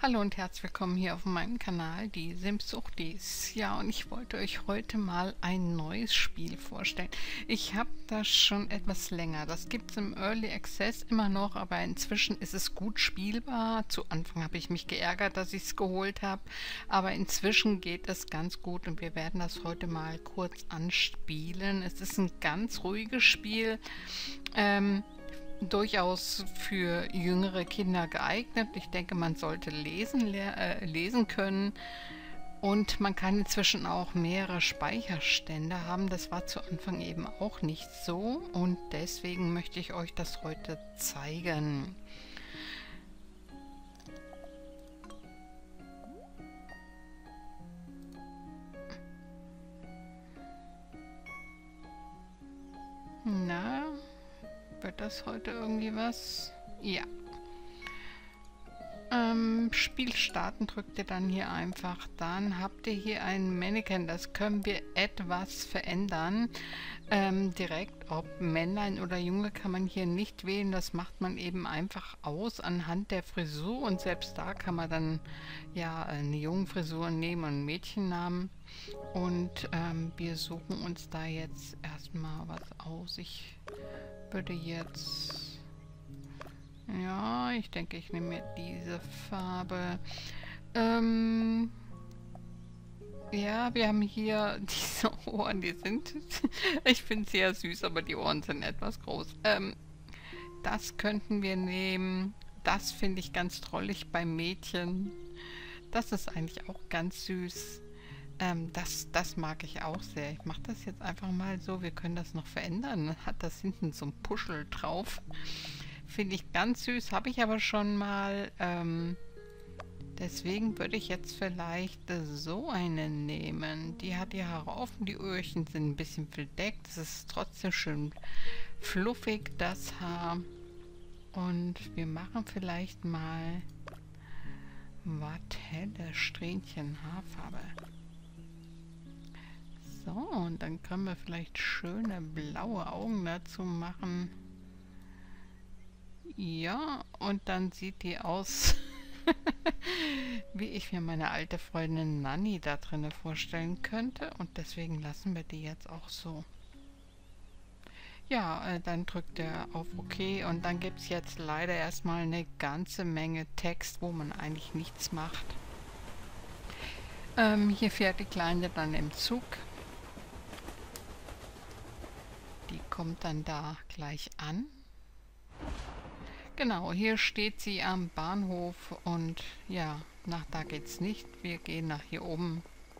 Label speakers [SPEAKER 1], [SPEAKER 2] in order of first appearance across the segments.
[SPEAKER 1] Hallo und herzlich willkommen hier auf meinem Kanal, die Simsuchtis. Ja, und ich wollte euch heute mal ein neues Spiel vorstellen. Ich habe das schon etwas länger. Das gibt es im Early Access immer noch, aber inzwischen ist es gut spielbar. Zu Anfang habe ich mich geärgert, dass ich es geholt habe, aber inzwischen geht es ganz gut und wir werden das heute mal kurz anspielen. Es ist ein ganz ruhiges Spiel. Durchaus für jüngere Kinder geeignet. Ich denke, man sollte lesen können. Und man kann inzwischen auch mehrere Speicherstände haben. Das war zu Anfang eben auch nicht so. Und deswegen möchte ich euch das heute zeigen. Na, wird das heute irgendwie was? Ja. Spiel starten drückt ihr dann hier einfach. Dann habt ihr hier ein Mannequin. Das können wir etwas verändern. Direkt, ob Männlein oder Junge, kann man hier nicht wählen. Das macht man eben einfach aus anhand der Frisur. Und selbst da kann man dann ja eine Jungenfrisur nehmen und einen Mädchennamen. Und wir suchen uns da jetzt erstmal was aus. Ich würde jetzt... Ja, ich denke, ich nehme mir diese Farbe. Ja, wir haben hier diese Ohren, die sind... ich finde sie ja süß, aber die Ohren sind etwas groß. Das könnten wir nehmen. Das finde ich ganz drollig beim Mädchen. Das ist eigentlich auch ganz süß. Das mag ich auch sehr. Ich mache das jetzt einfach mal so. Wir können das noch verändern. Dann hat das hinten so ein Puschel drauf. Finde ich ganz süß, habe ich aber schon mal. Deswegen würde ich jetzt vielleicht so eine nehmen. Die hat die Haare offen, die Öhrchen sind ein bisschen verdeckt. Es ist trotzdem schön fluffig, das Haar. Und wir machen vielleicht mal helle Strähnchen Haarfarbe. So, und dann können wir vielleicht schöne blaue Augen dazu machen. Ja, und dann sieht die aus, wie ich mir meine alte Freundin Nanny da drinne vorstellen könnte. Und deswegen lassen wir die jetzt auch so. Ja, dann drückt er auf OK und dann gibt es jetzt leider erstmal eine ganze Menge Text, wo man eigentlich nichts macht. Hier fährt die Kleine dann im Zug. Die kommt dann da gleich an. Genau, hier steht sie am Bahnhof und ja, nach da geht's nicht. Wir gehen nach hier oben.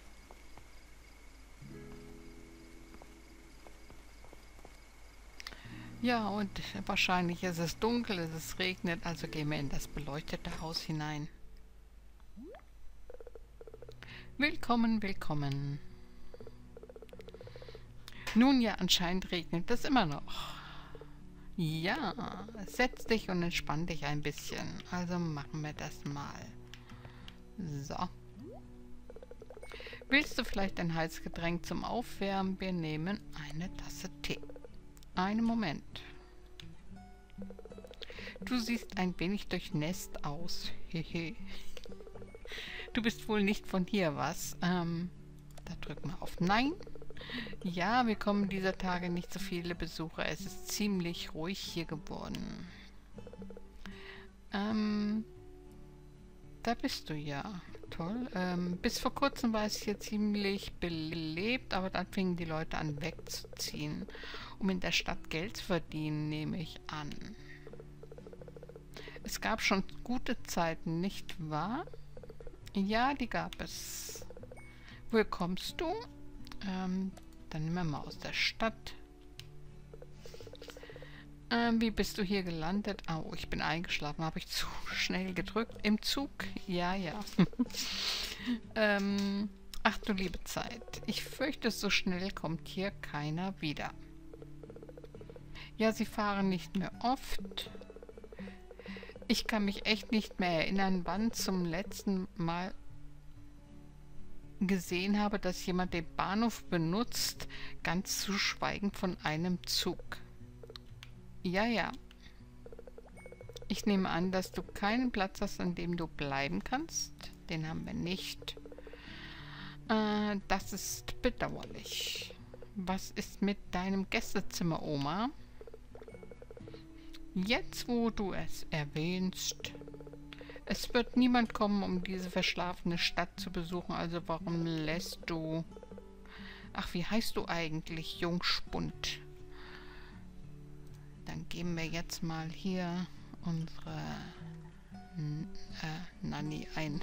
[SPEAKER 1] Ja, und wahrscheinlich ist es dunkel, es regnet, also gehen wir in das beleuchtete Haus hinein. Willkommen, willkommen. Nun ja, anscheinend regnet es immer noch. Ja, setz dich und entspann dich ein bisschen. Also machen wir das mal. So. Willst du vielleicht ein heißes Getränk zum Aufwärmen? Wir nehmen eine Tasse Tee. Einen Moment. Du siehst ein wenig durchnässt aus. Hehe. Du bist wohl nicht von hier, was? Da drücken wir auf Nein. Ja, wir kommen dieser Tage nicht so viele Besucher. Es ist ziemlich ruhig hier geworden. Da bist du ja. Toll. Bis vor kurzem war es hier ziemlich belebt, aber dann fingen die Leute an wegzuziehen, um in der Stadt Geld zu verdienen, nehme ich an. Es gab schon gute Zeiten, nicht wahr? Ja, die gab es. Woher kommst du? Dann nehmen wir mal aus der Stadt. Wie bist du hier gelandet? Oh, ich bin eingeschlafen. Habe ich zu schnell gedrückt? Im Zug? Ja, ja. Ach du liebe Zeit. Ich fürchte, so schnell kommt hier keiner wieder. Ja, sie fahren nicht mehr oft. Ich kann mich echt nicht mehr erinnern, wann zum letzten Mal gesehen habe, dass jemand den Bahnhof benutzt, ganz zu schweigen von einem Zug. Ja, ja. Ich nehme an, dass du keinen Platz hast, an dem du bleiben kannst. Den haben wir nicht. Das ist bedauerlich. Was ist mit deinem Gästezimmer, Oma? Jetzt, wo du es erwähnst. Es wird niemand kommen, um diese verschlafene Stadt zu besuchen, also warum lässt du... Ach, wie heißt du eigentlich, Jungspund? Dann geben wir jetzt mal hier unsere Nanny ein.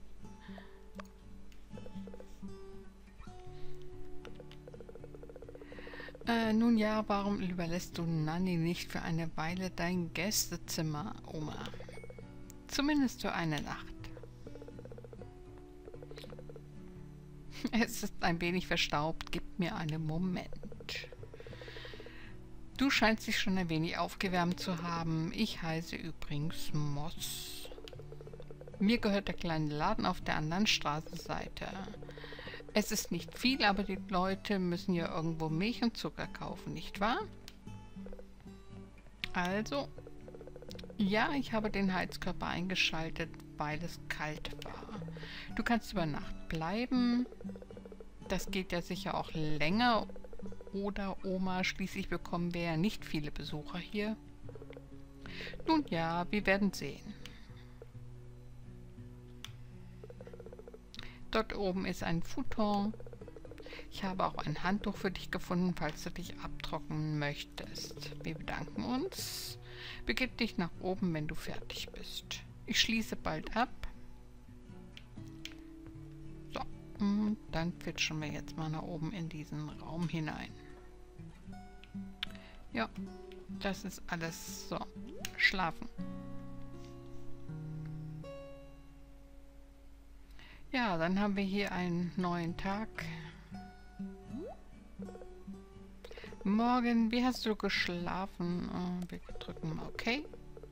[SPEAKER 1] Nun ja, warum überlässt du Nanny nicht für eine Weile dein Gästezimmer, Oma? Zumindest für eine Nacht. Es ist ein wenig verstaubt. Gib mir einen Moment. Du scheinst dich schon ein wenig aufgewärmt zu haben. Ich heiße übrigens Moss. Mir gehört der kleine Laden auf der anderen Straßenseite. Es ist nicht viel, aber die Leute müssen ja irgendwo Milch und Zucker kaufen, nicht wahr? Also, ja, ich habe den Heizkörper eingeschaltet, weil es kalt war. Du kannst über Nacht bleiben. Das geht ja sicher auch länger. Oder Oma, schließlich bekommen wir ja nicht viele Besucher hier. Nun ja, wir werden sehen. Dort oben ist ein Futon. Ich habe auch ein Handtuch für dich gefunden, falls du dich abtrocknen möchtest. Wir bedanken uns. Begib dich nach oben, wenn du fertig bist. Ich schließe bald ab. So, und dann fitschen wir jetzt mal nach oben in diesen Raum hinein. Ja, das ist alles so. Schlafen. Ja, dann haben wir hier einen neuen Tag. Morgen, wie hast du geschlafen? Wir drücken mal OK.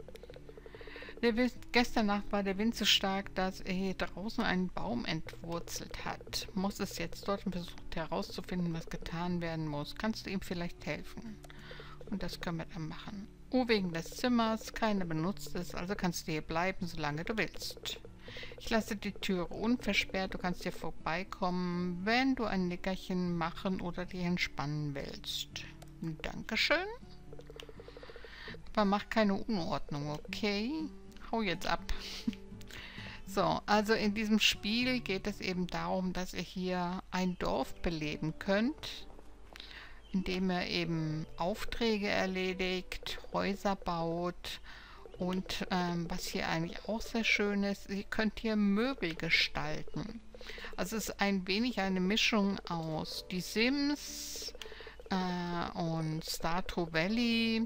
[SPEAKER 1] Gestern Nacht war der Wind so stark, dass er hier draußen einen Baum entwurzelt hat. Moss ist jetzt dort und versucht herauszufinden, was getan werden muss. Kannst du ihm vielleicht helfen? Und das können wir dann machen. Oh, wegen des Zimmers, keiner benutzt es, also kannst du hier bleiben, solange du willst. Ich lasse die Türe unversperrt, du kannst hier vorbeikommen, wenn du ein Nickerchen machen oder dich entspannen willst. Dankeschön. Aber mach keine Unordnung, okay? Hau jetzt ab. So, also in diesem Spiel geht es eben darum, dass ihr hier ein Dorf beleben könnt, indem ihr eben Aufträge erledigt, Häuser baut. Und was hier eigentlich auch sehr schön ist, ihr könnt hier Möbel gestalten. Also es ist ein wenig eine Mischung aus Die Sims und Stardew Valley.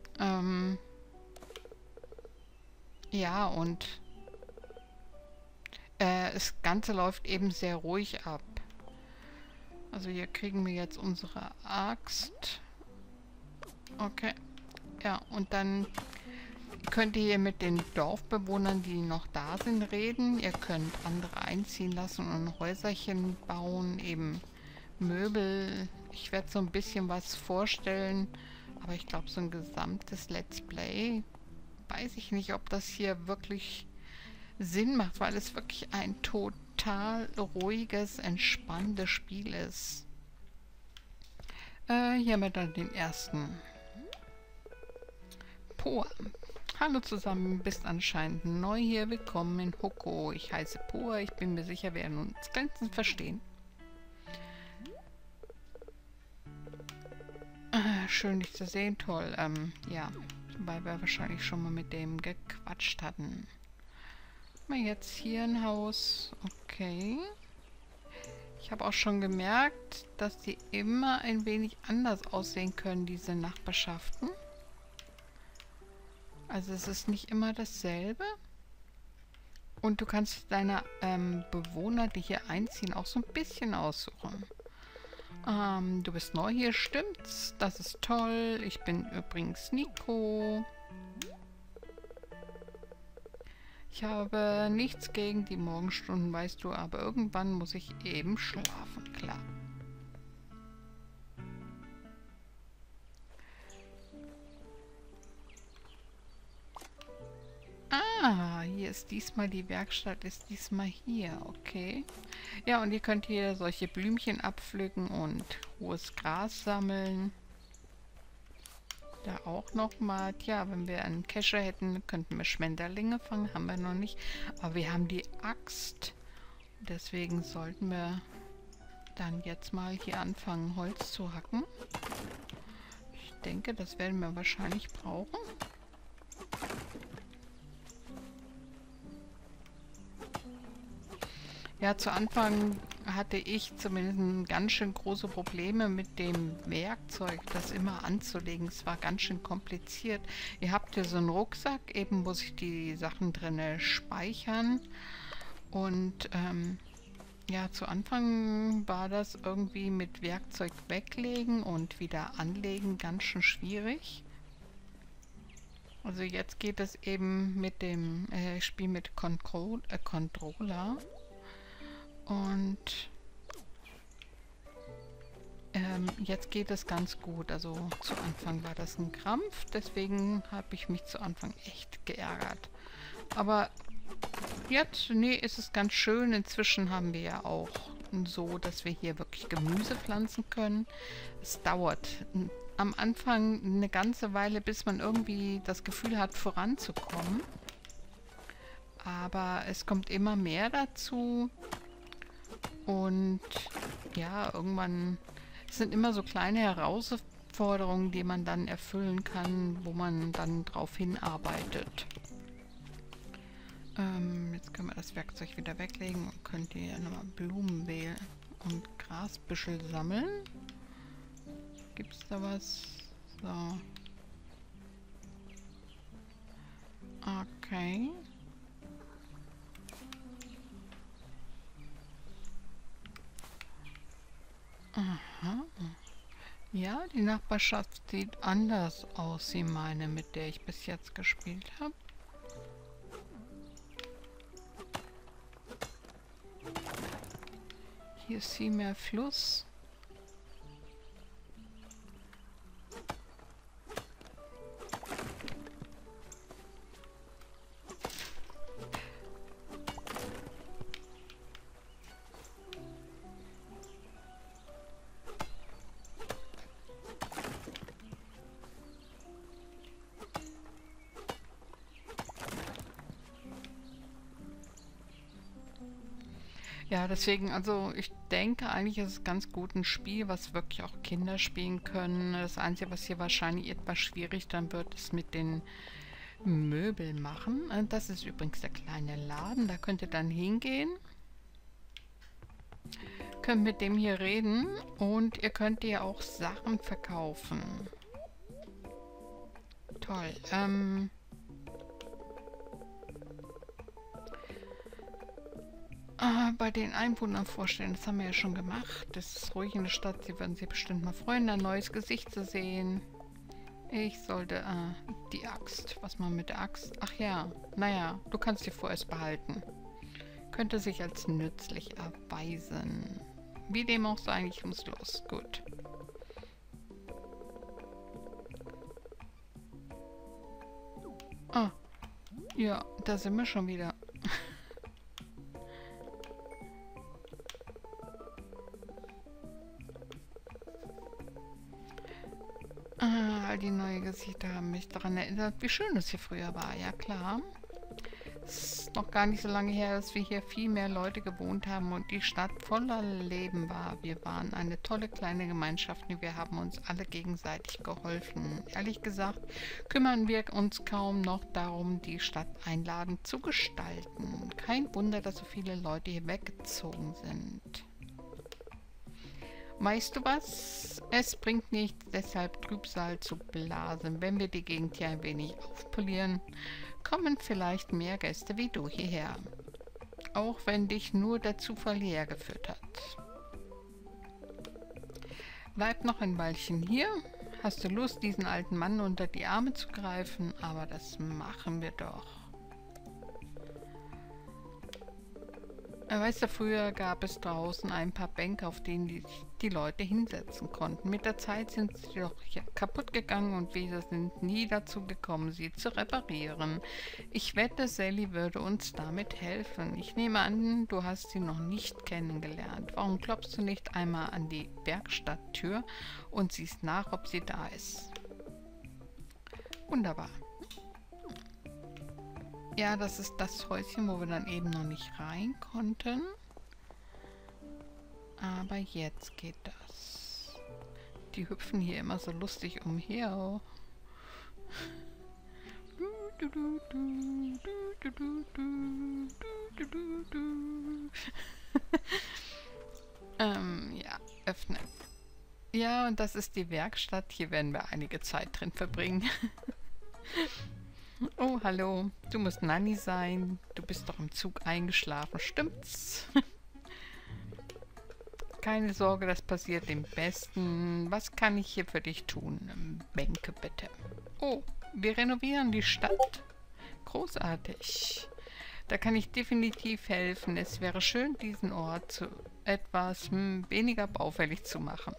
[SPEAKER 1] Ja, und das Ganze läuft eben sehr ruhig ab. Also hier kriegen wir jetzt unsere Axt. Okay. Ja, und dann könnt ihr hier mit den Dorfbewohnern, die noch da sind, reden. Ihr könnt andere einziehen lassen und ein Häuserchen bauen, eben Möbel. Ich werde so ein bisschen was vorstellen, aber ich glaube, so ein gesamtes Let's Play, weiß ich nicht, ob das hier wirklich Sinn macht, weil es wirklich ein total ruhiges, entspannendes Spiel ist. Hier haben wir dann den ersten. Poa. Hallo zusammen, bist anscheinend neu hier. Willkommen in Hoko. Ich heiße Poa. Ich bin mir sicher, wir werden uns glänzend verstehen. Schön, dich zu sehen. Toll. Ja, weil wir wahrscheinlich schon mal mit dem gequatscht hatten. Mal jetzt hier ein Haus. Okay. Ich habe auch schon gemerkt, dass die immer ein wenig anders aussehen können, diese Nachbarschaften. Also es ist nicht immer dasselbe. Und du kannst deine Bewohner, die hier einziehen, auch so ein bisschen aussuchen. Du bist neu hier, stimmt's? Das ist toll. Ich bin übrigens Nico. Ich habe nichts gegen die Morgenstunden, weißt du, aber irgendwann muss ich eben schlafen, klar. ist diesmal die Werkstatt, ist diesmal hier, okay. Ja, und ihr könnt hier solche Blümchen abpflücken und hohes Gras sammeln. Da auch nochmal, tja, wenn wir einen Kescher hätten, könnten wir Schmetterlinge fangen, haben wir noch nicht. Aber wir haben die Axt. Deswegen sollten wir dann jetzt mal hier anfangen, Holz zu hacken. Ich denke, das werden wir wahrscheinlich brauchen. Ja, zu Anfang hatte ich zumindest ganz schön große Probleme mit dem Werkzeug, das immer anzulegen. Es war ganz schön kompliziert. Ihr habt hier so einen Rucksack, eben wo sich die Sachen drin speichern. Und ja, zu Anfang war das irgendwie mit Werkzeug weglegen und wieder anlegen ganz schön schwierig. Also jetzt geht es eben mit dem Spiel mit Controller. Und jetzt geht es ganz gut. Also zu Anfang war das ein Krampf, deswegen habe ich mich zu Anfang echt geärgert. Aber jetzt, nee, ist es ganz schön. Inzwischen haben wir ja auch so, dass wir hier wirklich Gemüse pflanzen können. Es dauert am Anfang eine ganze Weile, bis man irgendwie das Gefühl hat, voranzukommen. Aber es kommt immer mehr dazu. Und ja, irgendwann sind immer so kleine Herausforderungen, die man dann erfüllen kann, wo man dann drauf hinarbeitet. Jetzt können wir das Werkzeug wieder weglegen und könnt ihr nochmal Blumen wählen und Grasbüschel sammeln. Gibt es da was? So. Okay. Aha. Ja, die Nachbarschaft sieht anders aus, wie meine, mit der ich bis jetzt gespielt habe. Hier ist viel mehr Fluss. Ja, deswegen, also ich denke eigentlich ist es ganz gut ein Spiel, was wirklich auch Kinder spielen können. Das Einzige, was hier wahrscheinlich etwas schwierig dann wird, ist mit den Möbeln machen. Das ist übrigens der kleine Laden, da könnt ihr dann hingehen. Könnt mit dem hier reden und ihr könnt hier auch Sachen verkaufen. Toll. Bei den Einwohnern vorstellen, das haben wir ja schon gemacht. Das ist ruhig in der Stadt, sie würden sich bestimmt mal freuen, ein neues Gesicht zu sehen. Ich sollte, die Axt, was man mit der Axt, ach ja, naja, du kannst sie vorerst behalten. Könnte sich als nützlich erweisen. Wie dem auch sei, ich muss los, gut. Ah, ja, da sind wir schon wieder. All die neuen Gesichter haben mich daran erinnert, wie schön es hier früher war. Ja, klar. Es ist noch gar nicht so lange her, dass wir hier viel mehr Leute gewohnt haben und die Stadt voller Leben war. Wir waren eine tolle kleine Gemeinschaft und wir haben uns alle gegenseitig geholfen. Ehrlich gesagt kümmern wir uns kaum noch darum, die Stadt einladend zu gestalten. Kein Wunder, dass so viele Leute hier weggezogen sind. Weißt du was? Es bringt nichts, deshalb Trübsal zu blasen. Wenn wir die Gegend hier ein wenig aufpolieren, kommen vielleicht mehr Gäste wie du hierher. Auch wenn dich nur der Zufall hierher geführt hat. Bleib noch ein Weilchen hier. Hast du Lust, diesen alten Mann unter die Arme zu greifen? Aber das machen wir doch. Weißt du, früher gab es draußen ein paar Bänke, auf denen die Leute hinsetzen konnten. Mit der Zeit sind sie doch kaputt gegangen und wir sind nie dazu gekommen, sie zu reparieren. Ich wette, Sally würde uns damit helfen. Ich nehme an, du hast sie noch nicht kennengelernt. Warum klopfst du nicht einmal an die Werkstatttür und siehst nach, ob sie da ist? Wunderbar. Ja, das ist das Häuschen, wo wir dann eben noch nicht rein konnten. Aber jetzt geht das. Die hüpfen hier immer so lustig umher. Ja, öffnen. Ja, und das ist die Werkstatt. Hier werden wir einige Zeit drin verbringen. Oh, hallo. Du musst Nanny sein. Du bist doch im Zug eingeschlafen. Stimmt's? Keine Sorge, das passiert dem Besten. Was kann ich hier für dich tun? Bänke bitte. Oh, wir renovieren die Stadt. Großartig. Da kann ich definitiv helfen. Es wäre schön, diesen Ort zu etwas weniger baufällig zu machen.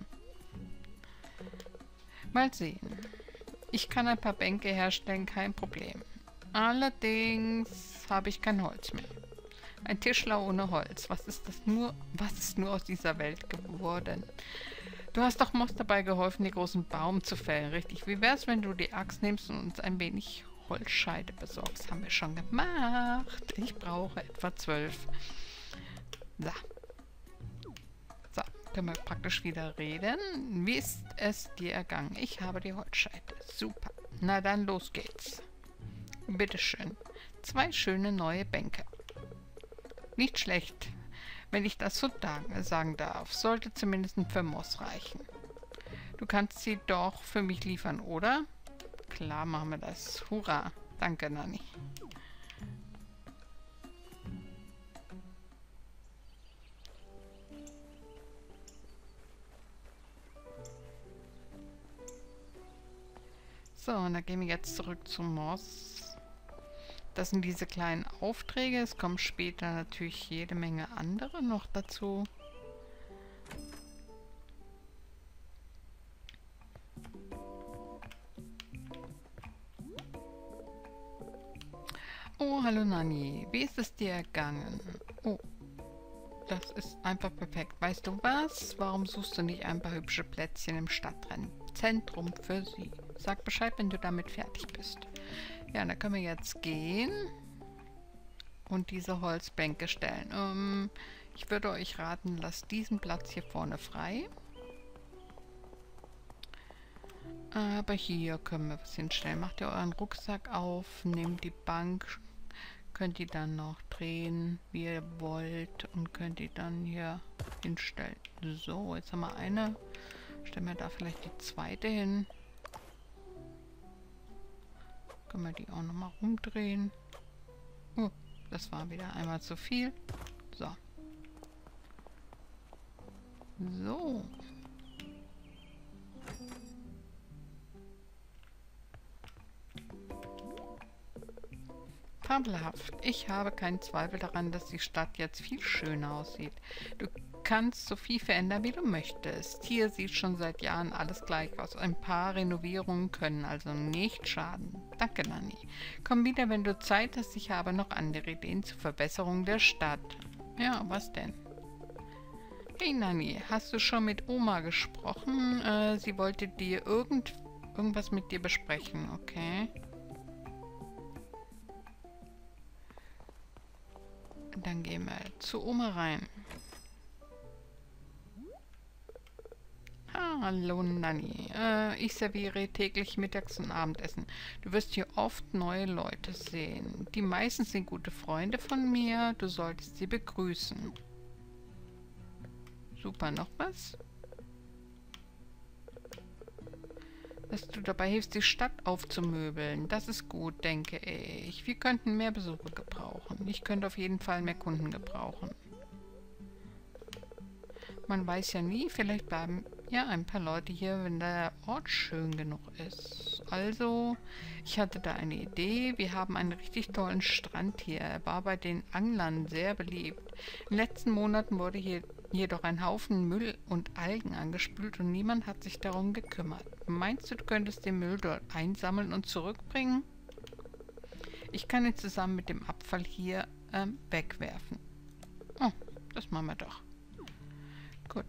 [SPEAKER 1] Mal sehen. Ich kann ein paar Bänke herstellen, kein Problem. Allerdings habe ich kein Holz mehr. Ein Tischler ohne Holz. Was ist nur aus dieser Welt geworden? Du hast doch Moss dabei geholfen, den großen Baum zu fällen, richtig? Wie wär's, wenn du die Axt nimmst und uns ein wenig Holzscheite besorgst? Haben wir schon gemacht. Ich brauche etwa 12. So. So, können wir praktisch wieder reden. Wie ist es dir ergangen? Ich habe die Holzscheite. Super. Na dann, los geht's. Bitteschön. 2 schöne neue Bänke. Nicht schlecht, wenn ich das so sagen darf. Sollte zumindest für Moss reichen. Du kannst sie doch für mich liefern, oder? Klar machen wir das. Hurra. Danke, Nanny. So, und dann gehen wir jetzt zurück zu Moss. Das sind diese kleinen Aufträge. Es kommen später natürlich jede Menge andere noch dazu. Oh, hallo Nanny. Wie ist es dir ergangen? Oh, das ist einfach perfekt. Weißt du was? Warum suchst du nicht ein paar hübsche Plätzchen im Stadtzentrum für sie? Sag Bescheid, wenn du damit fertig bist. Ja, dann können wir jetzt gehen und diese Holzbänke stellen. Ich würde euch raten, lasst diesen Platz hier vorne frei. Aber hier können wir was hinstellen. Macht ihr euren Rucksack auf, nehmt die Bank, könnt ihr dann noch drehen, wie ihr wollt und könnt ihr dann hier hinstellen. So, jetzt haben wir eine. Stellen wir da vielleicht die zweite hin. Können wir die auch nochmal rumdrehen. Oh, das war wieder einmal zu viel. So. So. Fabelhaft. Ich habe keinen Zweifel daran, dass die Stadt jetzt viel schöner aussieht. Du kannst so viel verändern, wie du möchtest. Hier sieht schon seit Jahren alles gleich aus. Ein paar Renovierungen können also nicht schaden. Danke, Nanny. Komm wieder, wenn du Zeit hast. Ich habe noch andere Ideen zur Verbesserung der Stadt. Ja, was denn? Hey, Nanny, hast du schon mit Oma gesprochen? Sie wollte dir irgendwas mit dir besprechen, okay? Dann gehen wir zu Oma rein. Hallo Nanny, ich serviere täglich Mittags- und Abendessen. Du wirst hier oft neue Leute sehen. Die meisten sind gute Freunde von mir. Du solltest sie begrüßen. Super, noch was? Dass du dabei hilfst, die Stadt aufzumöbeln. Das ist gut, denke ich. Wir könnten mehr Besucher gebrauchen. Ich könnte auf jeden Fall mehr Kunden gebrauchen. Man weiß ja nie, vielleicht bleiben ja ein paar Leute hier, wenn der Ort schön genug ist. Also, ich hatte da eine Idee. Wir haben einen richtig tollen Strand hier. Er war bei den Anglern sehr beliebt. In den letzten Monaten wurde hier jedoch ein Haufen Müll und Algen angespült und niemand hat sich darum gekümmert. Meinst du könntest den Müll dort einsammeln und zurückbringen? Ich kann ihn zusammen mit dem Abfall hier wegwerfen. Oh, das machen wir doch. Gut.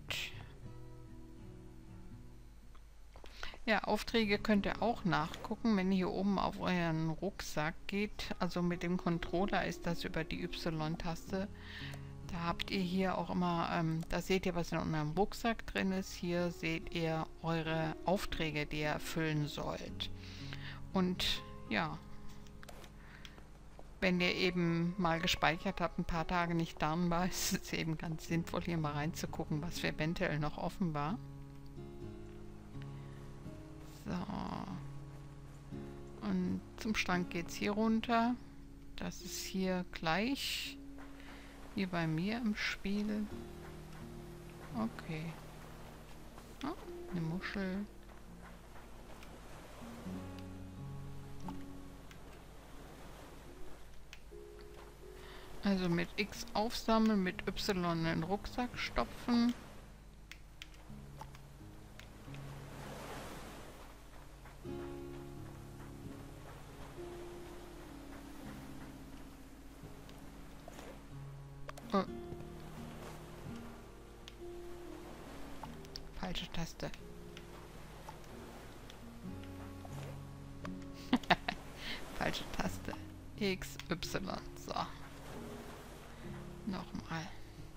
[SPEAKER 1] Ja, Aufträge könnt ihr auch nachgucken, wenn ihr hier oben auf euren Rucksack geht. Also mit dem Controller ist das über die Y-Taste. Da habt ihr hier auch immer, da seht ihr, was in eurem Rucksack drin ist. Hier seht ihr eure Aufträge, die ihr erfüllen sollt. Und ja, wenn ihr eben mal gespeichert habt, ein paar Tage nicht da war, ist es eben ganz sinnvoll, hier mal reinzugucken, was für eventuell noch offen war. So. Und zum Strand geht es hier runter. Das ist hier gleich wie bei mir im Spiel. Okay. Oh, eine Muschel. Also mit X aufsammeln, mit Y in den Rucksack stopfen. Oh. Falsche Taste. Falsche Taste. X, Y. So. Nochmal.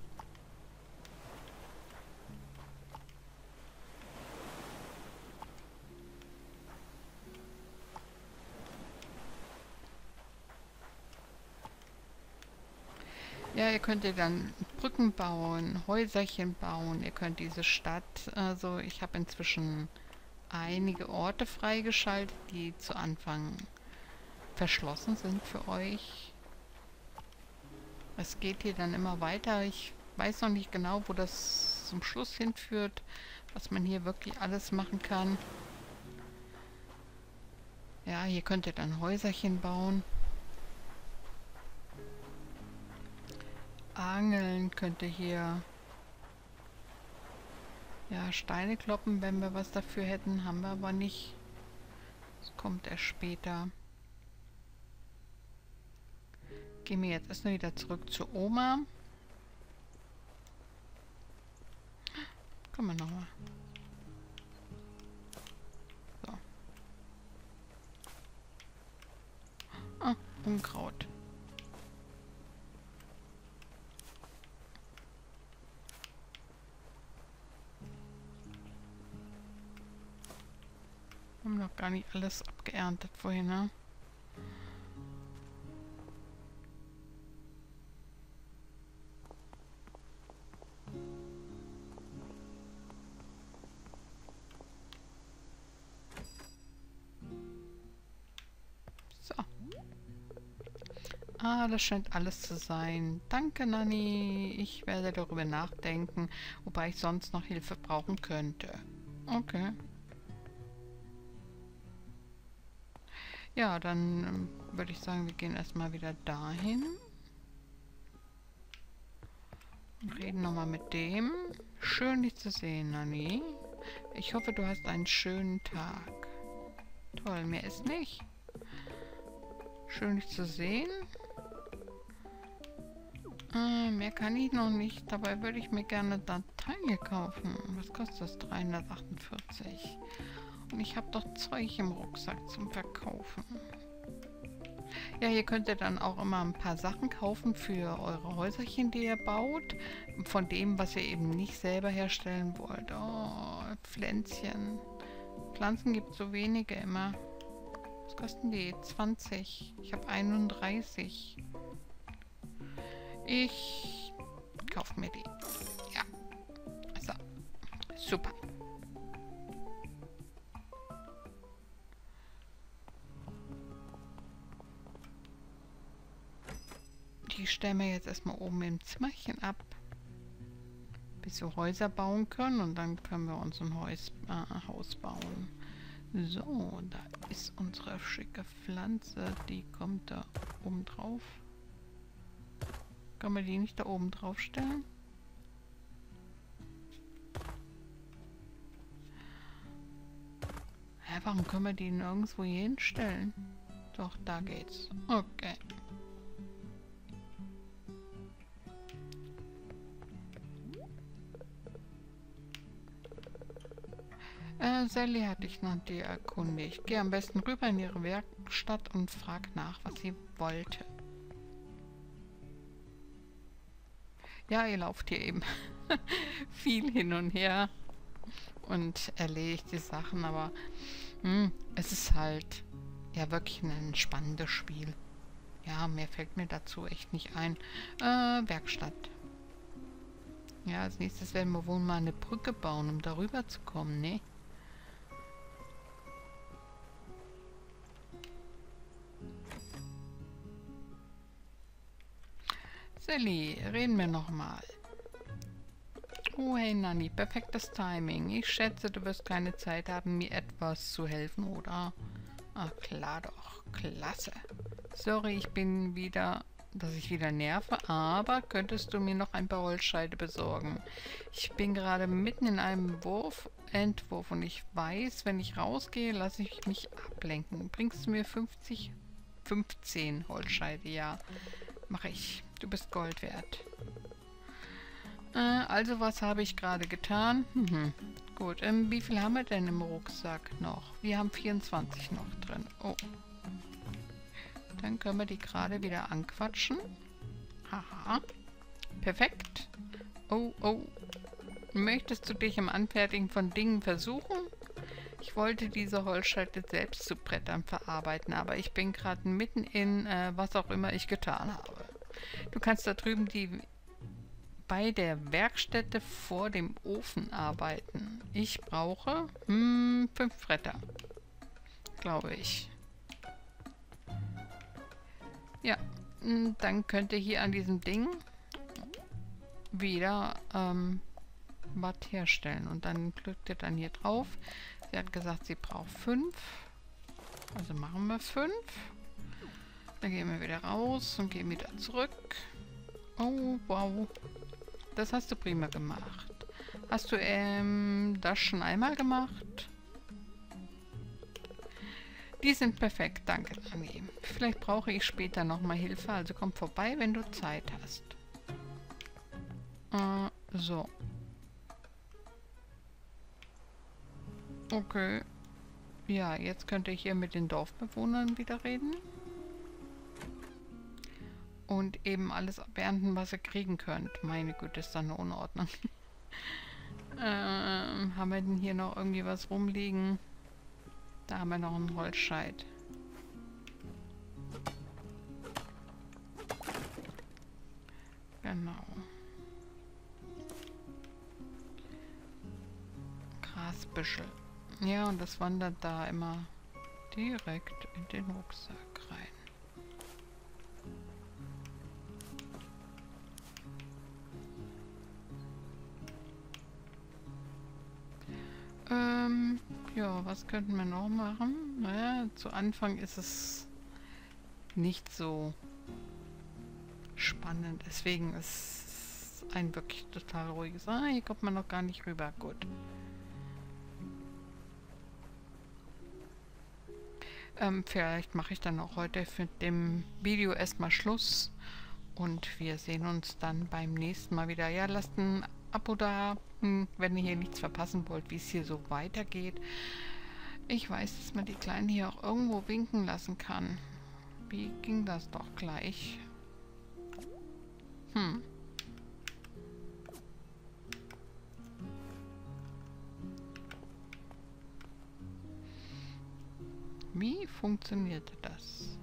[SPEAKER 1] Ja, ihr könnt dann Brücken bauen, Häuserchen bauen. Ihr könnt diese Stadt, also ich habe inzwischen einige Orte freigeschaltet, die zu Anfang verschlossen sind für euch. Es geht hier dann immer weiter. Ich weiß noch nicht genau, wo das zum Schluss hinführt, was man hier wirklich alles machen kann. Ja, hier könnt ihr dann Häuserchen bauen. Angeln könnt ihr hier. Ja, Steine kloppen, wenn wir was dafür hätten, haben wir aber nicht. Das kommt erst später. Gehen wir jetzt erstmal wieder zurück zu Oma. Kommen wir nochmal. So. Ah, Unkraut. Haben noch gar nicht alles abgeerntet vorhin, ne? So. Ah, das scheint alles zu sein. Danke, Nanny. Ich werde darüber nachdenken, wobei ich sonst noch Hilfe brauchen könnte. Okay. Ja, dann würde ich sagen, wir gehen erstmal wieder dahin. Und reden nochmal mit dem. Schön, dich zu sehen, Nanny. Ich hoffe, du hast einen schönen Tag. Toll, mehr ist nicht. Schön, dich zu sehen. Mehr kann ich noch nicht. Dabei würde ich mir gerne Dateien kaufen. Was kostet das? 348. Und ich habe doch Zeug im Rucksack zum Verkaufen. Ja, hier könnt ihr dann auch immer ein paar Sachen kaufen für eure Häuserchen, die ihr baut. Von dem, was ihr eben nicht selber herstellen wollt. Oh, Pflänzchen. Pflanzen gibt es so wenige immer. Was kosten die? 20. Ich habe 31. Ich kaufe mir die. Ja. So. Super. Die stellen wir jetzt erstmal oben im Zimmerchen ab. Bis wir Häuser bauen können und dann können wir uns ein Haus bauen. So, da ist unsere schicke Pflanze. Die kommt da oben drauf. Kann man die nicht da oben drauf stellen? Hä, warum können wir die nirgendwo hier hinstellen? Doch, da geht's. Okay. Sally hatte ich noch die erkundigt. Geh am besten rüber in ihre Werkstatt und frag nach, was sie wollte. Ja, ihr lauft hier eben viel hin und her und erledigt die Sachen, aber es ist halt ja wirklich ein spannendes Spiel. Ja, mehr fällt mir dazu echt nicht ein. Werkstatt. Ja, als nächstes werden wir wohl mal eine Brücke bauen, um darüber zu kommen, ne? Sally, reden wir nochmal. Oh, hey Nanny, perfektes Timing. Ich schätze, du wirst keine Zeit haben, mir etwas zu helfen, oder? Ach, klar doch. Klasse. Sorry, dass ich wieder nerve, aber könntest du mir noch ein paar Holzscheite besorgen? Ich bin gerade mitten in einem Entwurf und ich weiß, wenn ich rausgehe, lasse ich mich ablenken. Bringst du mir 15 Holzscheite? Ja, mache ich. Du bist Gold wert. Also, was habe ich gerade getan? Gut, wie viel haben wir denn im Rucksack noch? Wir haben 24 noch drin. Oh. Dann können wir die gerade wieder anquatschen. Haha. Perfekt. Oh, oh. Möchtest du dich im Anfertigen von Dingen versuchen? Ich wollte diese Holzscheite selbst zu Brettern verarbeiten, aber ich bin gerade mitten in was auch immer ich getan habe. Du kannst da drüben bei der Werkstätte vor dem Ofen arbeiten. Ich brauche 5 Bretter, glaube ich. Ja, dann könnt ihr hier an diesem Ding wieder was herstellen. Und dann klickt ihr dann hier drauf. Sie hat gesagt, sie braucht 5. Also machen wir 5. Dann gehen wir wieder raus und gehen wieder zurück. Oh, wow. Das hast du prima gemacht. Hast du das schon einmal gemacht? Die sind perfekt, danke, Dani. Vielleicht brauche ich später nochmal Hilfe, also komm vorbei, wenn du Zeit hast. So. Okay. Ja, jetzt könnt ihr hier mit den Dorfbewohnern wieder reden. Und eben alles abernten, was ihr kriegen könnt. Meine Güte, ist dann eine Unordnung. Haben wir denn hier noch irgendwie was rumliegen? Da haben wir noch einen Holzscheit. Genau. Grasbüschel. Ja, und das wandert da immer direkt in den Rucksack rein. Ja, was könnten wir noch machen? Naja, zu Anfang ist es nicht so spannend. Deswegen ist es ein wirklich total ruhiges. Ah, hier kommt man noch gar nicht rüber. Gut. Vielleicht mache ich dann auch heute für dem Video erstmal Schluss. Und wir sehen uns dann beim nächsten Mal wieder. Ja, lasst ein Abo da, wenn ihr hier nichts verpassen wollt, wie es hier so weitergeht. Ich weiß, dass man die Kleinen hier auch irgendwo winken lassen kann. Wie ging das doch gleich? Wie funktionierte das?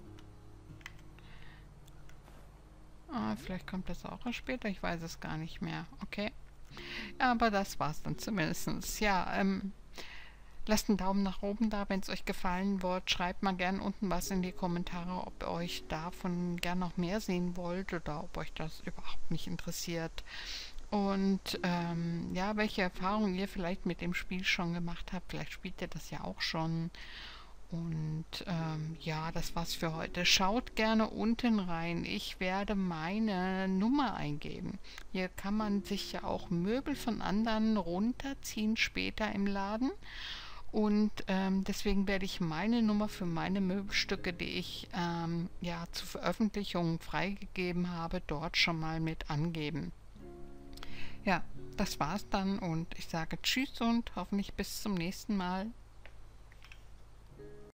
[SPEAKER 1] Ah, vielleicht kommt das auch erst später. Ich weiß es gar nicht mehr. Okay. Ja, aber das war's dann zumindest. Ja, lasst einen Daumen nach oben da, wenn es euch gefallen wird. Schreibt mal gern unten was in die Kommentare, ob ihr euch davon gern noch mehr sehen wollt oder ob euch das überhaupt nicht interessiert. Und ja, welche Erfahrungen ihr vielleicht mit dem Spiel schon gemacht habt. Vielleicht spielt ihr das ja auch schon. Und ja, das war's für heute. Schaut gerne unten rein. Ich werde meine Nummer eingeben. Hier kann man sich ja auch Möbel von anderen runterziehen später im Laden. Und deswegen werde ich meine Nummer für meine Möbelstücke, die ich ja zur Veröffentlichung freigegeben habe, dort schon mal mit angeben. Ja, das war's dann und ich sage Tschüss und hoffentlich bis zum nächsten Mal.